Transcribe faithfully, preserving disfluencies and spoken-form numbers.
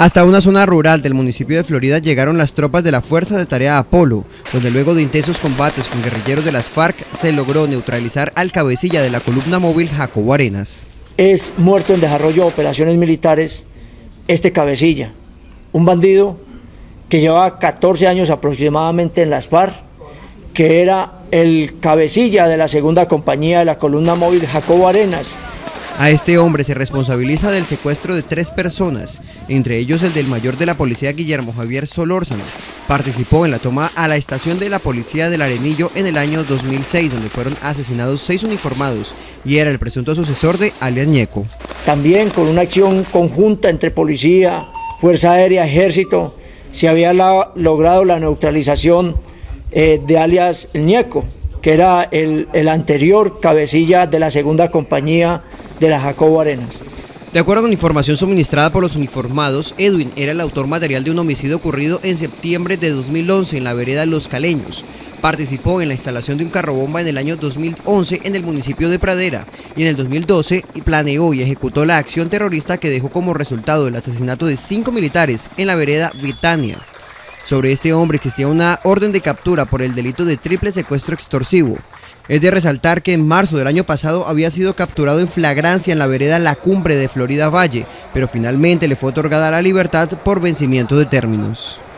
Hasta una zona rural del municipio de Florida llegaron las tropas de la Fuerza de Tarea Apolo, donde luego de intensos combates con guerrilleros de las FARC se logró neutralizar al cabecilla de la columna móvil Jacobo Arenas. Es muerto en desarrollo de operaciones militares este cabecilla, un bandido que llevaba catorce años aproximadamente en las FARC, que era el cabecilla de la segunda compañía de la columna móvil Jacobo Arenas. A este hombre se responsabiliza del secuestro de tres personas, entre ellos el del mayor de la policía Guillermo Javier Solórzano. Participó en la toma a la estación de la policía del Arenillo en el año dos mil seis, donde fueron asesinados seis uniformados, y era el presunto sucesor de alias Ñeco. También con una acción conjunta entre policía, Fuerza Aérea, Ejército, se había la, logrado la neutralización eh, de alias Ñeco, que era el, el anterior cabecilla de la segunda compañía de la Jacobo Arenas. De acuerdo con información suministrada por los uniformados, Edwin era el autor material de un homicidio ocurrido en septiembre de dos mil once en la vereda Los Caleños. Participó en la instalación de un carrobomba en el año dos mil once en el municipio de Pradera y en el dos mil doce planeó y ejecutó la acción terrorista que dejó como resultado el asesinato de cinco militares en la vereda Vitania. Sobre este hombre existía una orden de captura por el delito de triple secuestro extorsivo. Es de resaltar que en marzo del año pasado había sido capturado en flagrancia en la vereda La Cumbre de Florida Valle, pero finalmente le fue otorgada la libertad por vencimiento de términos.